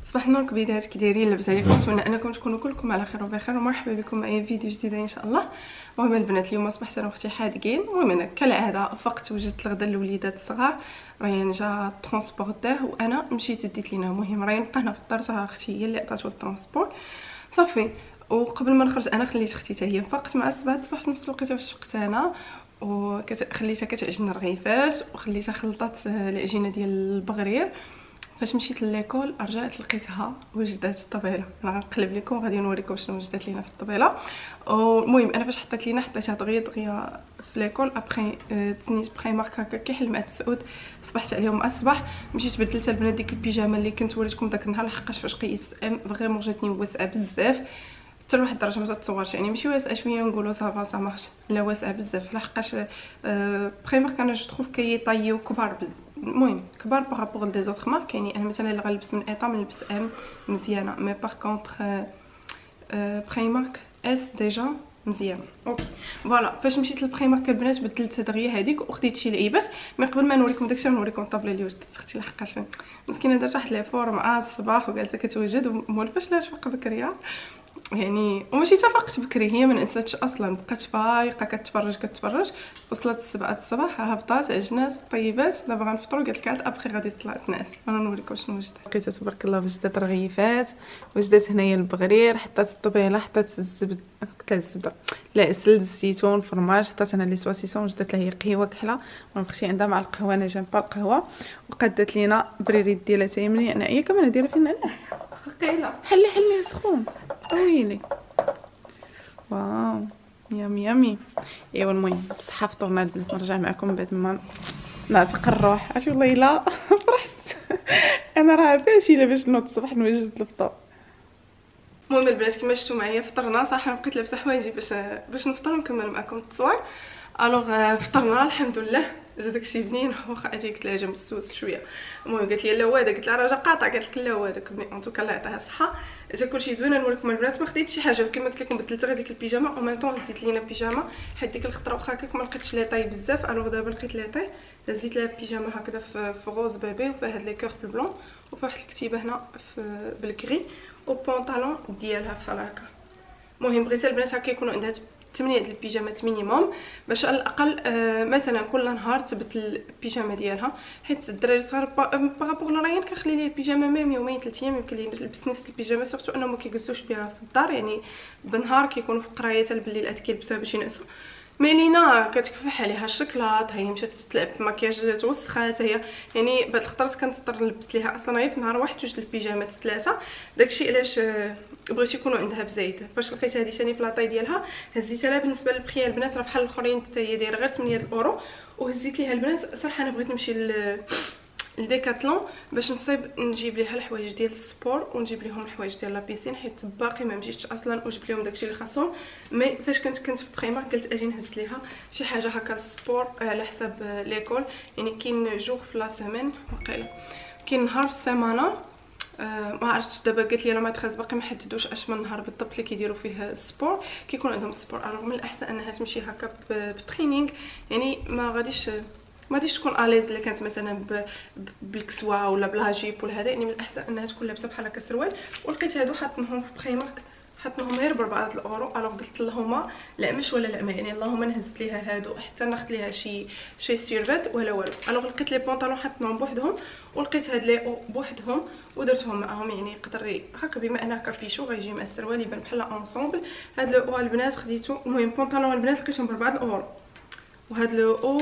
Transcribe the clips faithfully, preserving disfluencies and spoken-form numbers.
صباح النور كبيدات، كي دايرين؟ لاباس عليكم؟ نتمنى انكم تكونوا كلكم على خير وبخير، ومرحبا بكم معايا في فيديو جديد ان شاء الله. المهم البنات، اليوم صبحت انا واختي حادقين. المهم انا كالعاده فقت وجدت الغدا للوليدات الصغار، ريان جا ترونسبورتاه وانا مشيت ديت لينا. المهم ريان بقى هنا في الدار، صافي اختي هي اللي عطاتو الترونسبور صافي. وقبل ما نخرج انا خليت اختي حتى هي فقت مع الصباح. صبحت في نفس الوقيته فاش فقت انا وخليتها كتعجن الرغيفات، وخليتها خلطات العجينه ديال البغرير. فاش مشيت لليكول رجعت لقيتها وجدات الطبيله. انا غنقلب لكم غادي نوريكم شنو وجدات لينا في الطبيله. المهم انا فاش حطيت لينا حطيتها دغيا دغيا في ليكول. ابخي تسنيت بخي مارك هكا كيحل مع السعود. صبحت عليهم مع الصباح، مشيت بدلت البنات ديك البيجامه اللي كنت وريتكم داك النهار، لحقاش فاش قيست ام فريمون جاتني واسعه بزاف حتى لواحد الدرجه ما تصورش، يعني ماشي واسعه شويه نقولوا صافا صا مارش، لا واسعه بزاف. لحقاش أه بخي مارك انا جو تروف كي طايو كبار بزاف، المهم كبار بارابور دي زوطخ مارك. يعني انا مثلا اللي غنلبس من ايطا نلبس ام مزيانه، مي باغ كونطخ أه بخي مارك اس ديجا مزيان. اوكي فوالا. فاش مشيت للبخي مارك البنات بدلت دغيا هذيك وخديت شي لعيبات. مي قبل ما نوريكم داكشي نوريكم الطابله اللي وجدت اختي، لحقاش مسكينه دارت واحد ليفور مع الصباح وجالسه كتوجد ومولفاش لاش بقى بكريه يعني، وماشي تفقت بكري، هي ما نساتش اصلا، بقات فايقه كتفرج كتفرج. وصلت السبعة الصباح هبطات عجنات طيبات، دابا غنفطروا. قالت لك عاد ابخي غادي تطلع تنعس. انا نوريكم شنو وجدت. لقيتها تبارك الله وجدت رغيفات، وجدت هنايا البغرير، حطات الطبيله، حطات الزبد، قلت لها الزبده لا سلد الزيتون فرماج، حطات انا لي سواسيسون، وجدت لها هي قهوه كحله ونمشي عندها مع القهوه. انا جنب القهوه وقدت لينا بريريت ديالها تايمني انا هي كمان دايره فينا انا ثقيله. حلي حلي سخون طويلي. واو يامي يامي. ايوا المهم بصحه فطورنا البنات، نرجع معكم بعد ما نعتق الروح. عرفتي والله الا فرحت انا راه فاشله باش نوض الصباح نوجد الفطور. المهم البنات كما شفتوا معايا فطرنا. صراحه بقيت لابسه حوايجي باش باش نفطر ونكمل معكم التصوير. الوغ فطرنا الحمد لله، جا داكشي بنين. واخا اجي قلت لها جا مسوس شويه. المهم قالت لي لا وادا، قلت لها راه جا قاطع، قالت لك لا وادا كبني. ان توكا الله يعطيها الصحه، جا كلشي زوين. نوريكم البنات ما خديتش شي حاجه كما قلت لكم، بدلت غير ديك البيجامه او ميم طون هزيت لينا بيجامه، حيت ديك الخطره واخا هكاك ما لقيتش لي طاي بزاف. الوغ دابا لقيت لي طاي، هزيت لها بيجامه هكذا في غوز بيبي وفيها هاد لي كور في البلون، وفيها واحد الكتيبه هنا في بالكري، وبونطالون ديالها بحال هكا. المهم بغيت البنات هكا يكونوا عندها ثمانية ديال البيجامات مينيموم، باش على الاقل آه مثلا كل نهار تبدل البيجامه ديالها. حيت الدراري صغار بارابور لريان كنخلي ليه البيجامه ميم يومين ثلاث ايام يمكن ليه نلبس نفس البيجامه، سورتو انهم ما كيجلسوش بها في الدار، يعني بالنهار كيكونوا في القرايه حتى بالليل عاد كيلبسوها باش ينعسوا. ميلينا كتكفح عليها الشكلاط، هي مشات تلعب بالمكياج توسخات هي، يعني بعض الخطرات كنضطر نلبس ليها اصلا غير في نهار واحد جوج البيجامات ثلاثه. داكشي علاش بغيت يكونوا عندها بزايد. فاش لقيت هذه ثاني في لاطاي ديالها هزيتها لها. بالنسبه للبخيه البنات راه بحال الاخرين حتى هي دايره غير ثمانية الاورو، وهزيت ليها البنات. صراحه انا بغيت نمشي ل الديكاتلون باش نصيب نجيب ليها الحوايج ديال السبور ونجيب ليهم الحوايج ديال لابيسين، حيت باقي ما مشيتش اصلا وجبت لهم داكشي اللي خاصهم. مي فاش كنت كنت في بريمار قلت اجي نهز ليها شي حاجه هكا السبور على حساب ليكول. يعني كاين جوغ في لا سيمين واقيلا، كاين نهار في السيمانه آه ما عرفتش. دابا قالت لي راه ما تخاز باقي ما حددوش اش من نهار بالضبط اللي كيديروا فيه السبور، كيكون عندهم السبور. الوغ من الاحسن انها تمشي هكا بترينينغ، يعني ما غاديش ما غاديش تكون اليز اللي كانت مثلا بالكسوه ولا بلا جيب ولا هذا. يعني من الاحسن انها تكون لابسه بحال هكا سروال. ولقيت هادو حاطنهم في بريمارك، حطناهم غير بربعة الاورو. الوغ قلت لهما لا مش ولا لا ما، يعني اللهم نهزت ليها هادو حتى ناخذ ليها شي شي سيرفات ولا والو. الوغ لقيت لي بونطالون حطناهم بوحدهم، ولقيت هاد لي بوحدهم ودرتهم معاهم. يعني يقدر هكا بما انه كابيشو غيجي مع السروال يبان بحال اونصومبل. هاد لو او البنات خديتو، المهم بونطالون البنات لقيتهم بربعة الاورو، وهاد لو او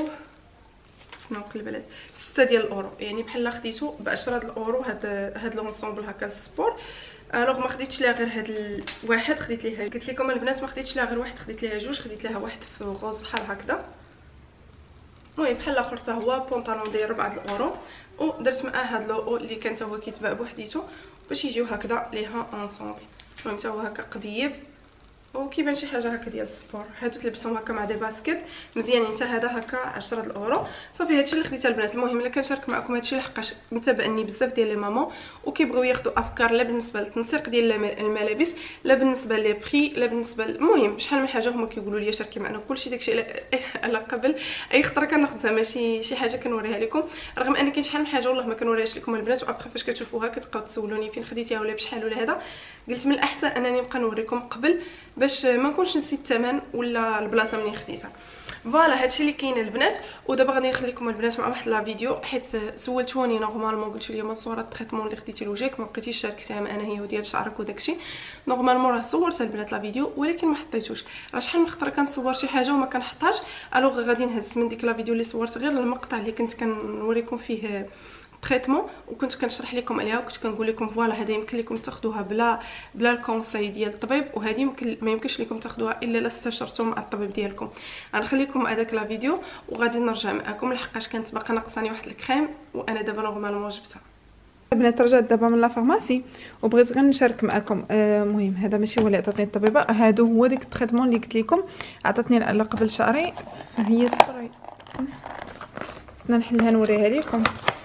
نقلب على ستة ديال الاورو، يعني بحال خديتو ب عشرة ديال الاورو. هاد هاد لونسومبل هكا السبور. الوغ ما خديتش ليها غير هاد الواحد، خديت ليها قلت لكم البنات ما خديتش ليها غير واحد، خديت ليها جوج. خديت ليها واحد في غوز بحال هكذا، المهم بحال الاخر حتى هو بونطالون داير ربعة الاورو. ودرت معاه هاد لو اللي كان حتى هو كيتباع بوحديتو باش يجيو هكذا ليها اونصومبل. المهم حتى هو هكا قبيب وكيبان شي حاجه هكا ديال السبور. هادو تلبسهم هكا مع دي باسكيت مزيانين. حتى هذا هكا عشرة الاورو. صافي هادشي اللي خديتها البنات. المهم الا كنشارك معكم هادشي لحقاش متابعني بزاف ديال لي مامون وكيبغيو ياخذوا افكار لا بالنسبه للتنسيق ديال الملابس لا بالنسبه لي بري لا بالنسبه المهم شحال من حاجه هما كيقولوا لي شاركي معنا كلشي داكشي على قبل اي خطره كناخذ زعما شي شي حاجه كنوريها لكم، رغم ان كاين شحال من حاجه والله ما كنوريهاش لكم البنات. وابخي فاش كتشوفوها كتبقاو تسولوني فين خديتيها ولا بشحال ولا هذا. قلت من الاحسن انني نبقى نوريكم قبل باش ما نكونش نسيت الثمن ولا البلاصه منين خديتها. فوالا هادشي اللي كاين البنات. ودابا غادي نخليكم البنات مع واحد لا فيديو حيت سولتوني نورمالمون قلت لي ما صوره التريتمون اللي خديتي لوجهك ما بقيتيش شاركتيها معنا هي وديال شعرك وداكشي. نورمالمون راه صورتها البنات لا فيديو ولكن ما حطيتوش. راه شحال من خطره كنصور شي حاجه وما كنحطهاش. الوغ غادي نهز من ديك لا فيديو اللي صورت غير المقطع اللي كنت كنوريكم فيه تريتمون وكنت كنشرح لكم عليها وكنت كنقول لكم فوالا هذا يمكن لكم تاخذوها بلا بلا الكونساي ديال الطبيب وهذه يمكن ما يمكنش لكم تاخذوها الا الا استشرتوا مع الطبيب ديالكم. غنخليكم مع داك لا فيديو وغادي نرجع معكم لحقاش كانت باقا ناقصاني واحد الكريم وانا دابا نورمالمون جبتها. البنات رجعت دابا من لا فارماسي وبغيت غير نشارك معكم. المهم آه هذا ماشي هو اللي عطاتني الطبيبه، هادو هو ديك التريتمون اللي قلت لكم عطاتني على قبل شهرين. هي سبراي سنا نحلها نوريها لكم.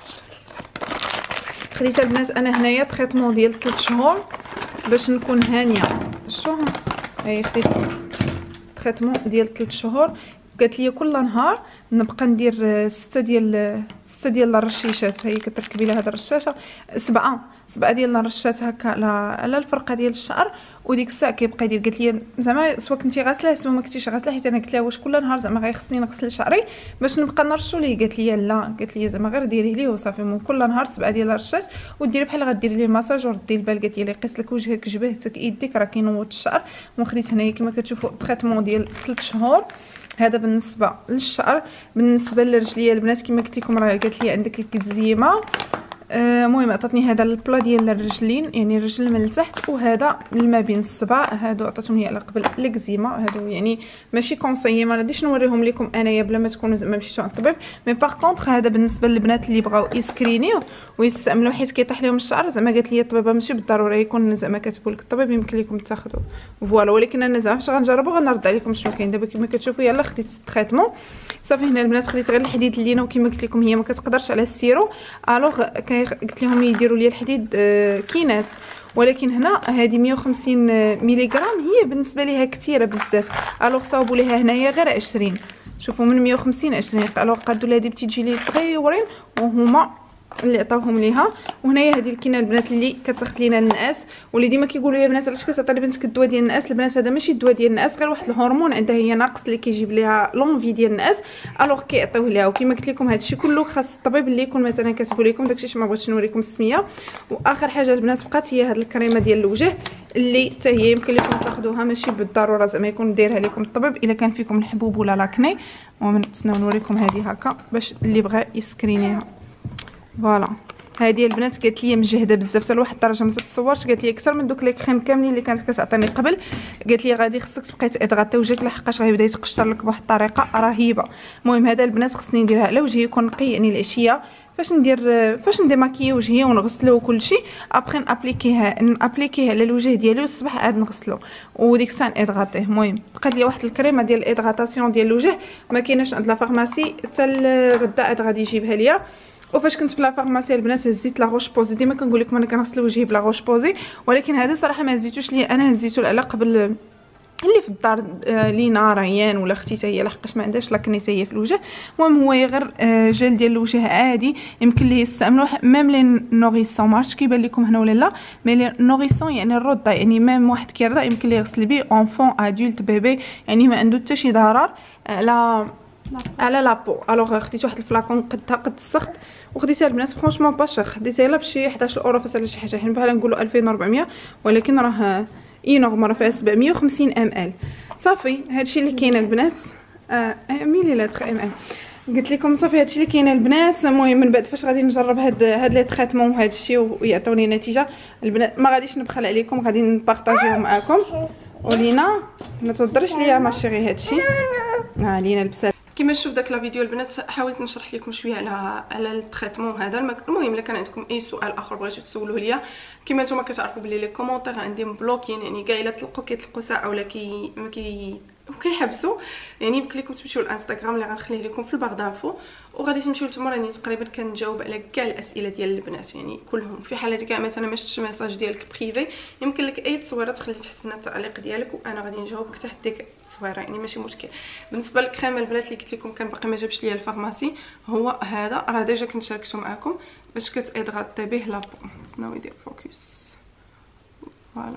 خديتها البنات انا هنايا تريتمون ديال ثلاث شهور باش نكون هانيه. شو هي خديت تريتمون ديال ثلاث شهور. قالت لي كل نهار نبقى ندير ستة ديال ستة ديال الرشيشات. هي كتركبي لها هاد الرشاشه سبعه سبعه ديال الرشات هكا على الفرقه ديال الشعر وديك الساعه كيبقى يدير. قالت لي زعما سوا كنتي غاسله سوا ما كنتيش غاسله حيت انا قلت لها واش كل نهار زعما غيخصني نغسل شعري باش نبقى نرشو ليه. قالت لي لا، قالت لي زعما غير ديريه ليه وصافي. من كل نهار سبعه ديال الرشات وديري بحال غديري ليه الماساج وردي البال. قالت لي يقيس لك وجهك جبهتك يديك راه كينوض الشعر. وخديت هنايا كما كتشوفوا تريتمون ديال ثلاث شهور. هذا بالنسبه للشعر. بالنسبه للرجليه البنات كما قلت لكم راه قالت لي عندك الكتزيمه. المهم آه عطاتني هذا البلا ديال الرجلين يعني الرجل من التحت وهذا ما بين الصباع. هادو عطاتهم لي على قبل لكزيما. هادو يعني ماشي كونسايي ما غاديش نوريهم لكم انايا بلا ما تكونوا زعما مشيتوا عند الطبيب. مي باغ كونطخ هذا بالنسبه للبنات اللي بغاو يسكرينيو ويستعملوا حيت كيطيح لهم الشعر. زعما قالت لي الطبيبه ماشي بالضروره يكون زعما كاتبوا لك الطبيب يمكن لكم تاخذوا فوالا. ولكن انا زعما فاش غنجربوا غنرد عليكم شنو كاين. دابا كما كتشوفوا يلا خديت التريتمون صافي. هنا البنات خديت غير الحديد اللينه وكما قلت لكم هي ما كتقدرش على السيرو. الوغ قلت لهم يديروا لي الحديد كينات ولكن هنا هذه مية وخمسين ملغرام هي بالنسبه ليها كثيره بزاف. الوغ صاوبوا ليها هنايا غير عشرين. شوفوا من مية وخمسين عشرين. الوغ قادوا لها هذه بتيجي لي صغيورين وهما اللي عطاوهم ليها. وهنايا هذه الكينه البنات اللي كتاخذ لينا النعاس واللي ديما كيقولوا يا بنات علاش كتعطي لبنتك الدواء ديال النعاس. البنات هذا ماشي الدواء ديال النعاس غير واحد الهرمون عندها هي ناقص اللي كيجيب ليها لونفي ديال النعاس. الوغ كيعطيوه ليها. وكما قلت لكم هادشي كله خاص الطبيب اللي يكون مثلا كاتبوا لكم داكشي ما بغيتش نوريكم السميه. واخر حاجه البنات بقات هي هاد الكريمه ديال الوجه اللي حتى هي يمكن لكم تاخذوها ماشي بالضروره زعما يكون دايرها لكم الطبيب الا كان فيكم الحبوب ولا لاكني. ونتسناو نوريكم هذه هكا باش اللي بغى يسكرينيها. فوالا هذه البنات قالت لي مجهده بزاف حتى لواحد الدرجه ما تتصورش. قالت لي اكثر من دوك لي كريم كاملين اللي كانت كتعطيني قبل. قالت لي غادي خصك تبقاي تادغاتي وجهك لحقاش غيبدا يتقشر لك بواحد الطريقه رهيبه. المهم هذا البنات خصني نديرها على وجهي يكون نقي يعني العشيه فاش ندير فاش نديماكي وجهي ونغسلو وكلشي ابخي نابليكيها نابليكيه على الوجه ديالي والصباح عاد نغسلو وديك الساعه ادغاتيه. المهم بقات لي واحد الكريمه ديال الادغاتاسيون ديال الوجه ما كايناش عند لا فارماسي حتى الغدا عاد غادي يجيبها ليا. وفاش كنت في لا فارماسي البنات هزيت لا روش بوزي. ديما كنقول لكم انا كنغسل وجهي بلا روش بوزي ولكن هذا صراحه ما هزيتوش ليا انا هزيتو على قبل اللي في الدار آه لينا ريان ولا اختي حتى هي لحقاش ما عندهاش لا كنيسيه في الوجه. المهم هو غير آه جل ديال الوجه عادي يمكن ليه يستعملوه ميم لي نوريسون. ما عرفتش كيبان لكم هنا ولا لا مي لي نوريسون يعني الرضع يعني ميم واحد كيرضع يمكن ليه يغسل بيه اونفون ادولت بيبي يعني ما عنده حتى شي ضرر على على لابو. الوغ خديت واحد الفلاكون قدها قد السخط وخديتها البنات فرونشمون با شيخ. خديتها يلا بشي حداش اورو فاس على شي حاجه حنا بحال نقولوا ألفين وأربعمية ولكن راه اي نورمال فيها سبعمية وخمسين ام ال. صافي هادشي اللي كاين البنات. آه ميلي لا تخ ام ال قلت لكم صافي هادشي اللي كاين البنات. المهم من بعد فاش غادي نجرب هاد هاد لي تريتمون وهادشي ويعطوني نتيجه البنات ما غاديش نبخل عليكم غادي نبارطاجيو معاكم. ولينا ما تضرش ليا ما شيري هادشي. ها لينا لبسات كما نشوف داك لا فيديو البنات حاولت نشرح لكم شويه على على التريتمون هذا. المهم الا كان عندكم اي سؤال اخر بغيتو تسولوه ليا، كما نتوما كتعرفوا بلي لي كومونتير عندي مبلوكين، يعني كاع الا تلقوا كيطلقوا ساعه ولا كي ما كي وكيحبسوا، يعني يمكن لكم تمشيو للانستغرام اللي غنخليه لكم في البار دانفو، وغادي تمشيو لتما. راني تقريبا كنجاوب على كاع الاسئله ديال البنات يعني كلهم. في حالات كاع مثلا ما شفتش ميساج ديالك بريفي، يمكن لك اي تصويره تخلي تحت من التعليق ديالك وانا غادي نجاوبك تحت ديك التصويره، يعني ماشي مشكل. بالنسبه للكريم البنات اللي قلت لكم كان باقي ما جابش ليا الفارماسي، هو هذا راه ديجا كنت شاركته معكم باش كتادغاطي به لابو. تسناو يدير فوكس. فوالا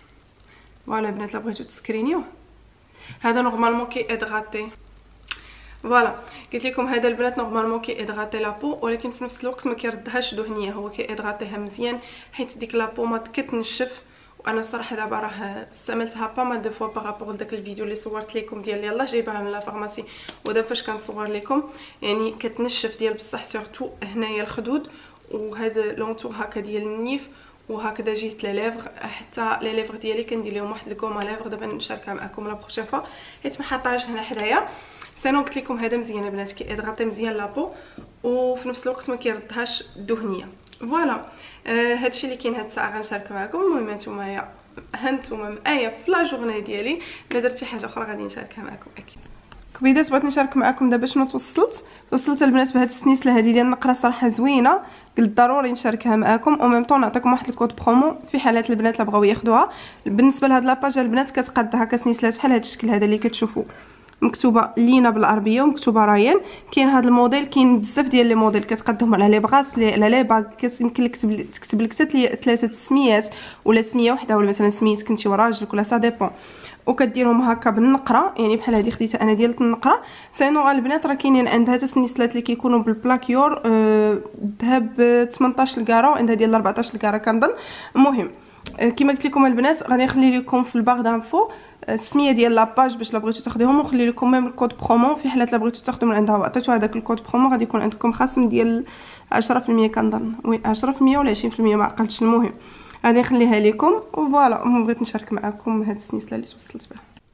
فوالا البنات الا بغيتو تسكرينيوه، هذا نورمالمون كي ادغاطي. فوالا قلت لكم هذا البنات نورمالمون كي ادغاطي لابو، ولكن في نفس الوقت ما كيردهاش دهنيه، هو كي ادغاطيها مزيان حيت ديك لابو ما كتنشف. وانا الصراحه دابا راه استعملتها با مال دو فوا بارابور لداك الفيديو اللي صورت لكم ديال يلاه جايبها من لا فارماسي، ودابا فاش كنصور لكم يعني كتنشف ديال بصح سورتو هنايا الخدود وهذا لونتور هكا ديال النيف وهكذا جهه لي ليفر، حتى لي ليفر ديالي كندير لهم واحد الكوما ليفر دابا نشاركها معكم لا بروشين فوا حيت ما حاطاهاش هنا حدايا. سينو قلت لكم هذا مزيان البنات كي ادغاطي مزيان لابو وفي نفس الوقت ما كيردهاش دهنيه. فوالا آه هادشي اللي كاين هاد الساعه غنشارك معكم. المهم نتوما يا هانتوما معايا في لا جورني ديالي، الا درتي حاجه اخرى غادي نشاركها معكم اكيد. كبيدات بغيت نشارك معكم دابا شنو توصلت. وصلت البنات بهاد السنيسله هذه ديال النقره صراحه زوينه، قلت ضروري نشاركها معكم او ميم طون نعطيكم واحد الكود برومو في حالات البنات اللي بغاو ياخذوها. بالنسبه لهاد لاباج البنات كتقاد هكا سنيسلات بحال هاد الشكل هذا اللي كتشوفوا مكتوبه لينا بالعربيه ومكتوبه رايان. كاين هذا الموديل، كاين بزاف ديال لي موديل كتقادهم على لي بغاس على لي باغ، يمكن لك تكتب تكتب لك حتى ثلاثه السميات ولا سميه وحده ولا مثلا سميتك انت وراجلك ولا سا ديبون، وكديرهم هكا بالنقره يعني بحال هذه خديتها انا ديال النقره. سينو البنات راه كاينين عندها حتى سنيسلات اللي كيكونوا بالبلاكيور الذهب ب ثمنطاش الكارا وعندها ديال أربعطاش الكارا كنظن. المهم كما قلت لكم البنات غادي نخلي لكم في الباغ دانفو السميه ديال لاباج باش لا بغيتو تاخذيهم، ونخلي لكم ميم الكود برومو في حالات لا بغيتو تاخذوا من عندها وعطيتو هذاك الكود برومو غادي يكون عندكم خصم ديال عشرة في المية كنظن، وي عشرة في المية ولا عشرين في المية ما عقلتش. المهم غادي نخليها لكم وفوالا. بغيت نشارك معكم هاد السنيسله اللي توصلت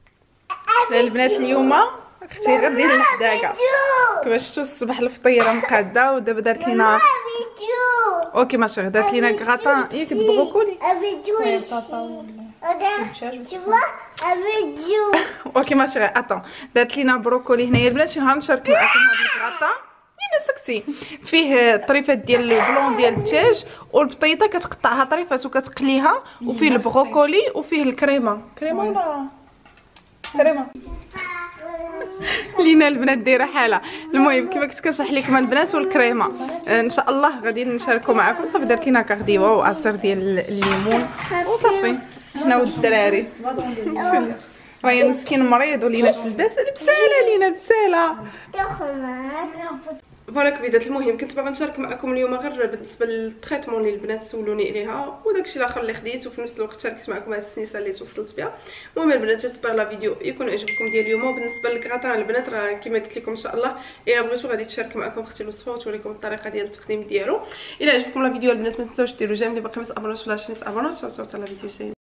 بها البنات اليوم. اختي غير ديال الحداقه كما شفتوا الصباح الفطيره مقاده، ودابا دارت لينا اوكي ماشي دارت لينا كغاطان ياك بروكولي اوكي ماشي اتون دارت لينا بروكولي هنايا البنات. شنو غنشارك معكم هاد الكغاطان يعني سكتي فيه طريفات ديال البلون ديال الدجاج والبطيطه كتقطعها طريفات وكتقليها، وفيه البروكولي وفيه الكريمه كريمه ولا كريمه لينا البنات دايره حاله. المهم كما كنت كنشرح لكم البنات والكريمه ان شاء الله غادي نشاركوا معكم. صافي درت لينا كغديوه وعصير ديال الليمون وصافي حنا والدراري. راهي مسكين مريض ولينا البساله البساله لينا البساله فوالا كبيدات. المهم كنت باغا نشارك معكم اليوم غير بالنسبه للتريتمون اللي البنات سولوني عليها وداكشي الاخر اللي خديت، وفي نفس الوقت شاركت معكم هاد السنيسه اللي توصلت بها. المهم البنات جيسبر لا فيديو يكون عجبكم ديال اليوم. وبالنسبه للكغاطان البنات راه كما قلت لكم ان شاء الله الا بغيتو غادي تشارك معكم اختي الوصفه وتوريكم الطريقه ديال التقديم ديالو. الا عجبكم لا فيديو البنات ما تنساوش ديروا جيم، اللي باقي ما تابوناش ولا شي تابوناو. صافي صافي لا فيديو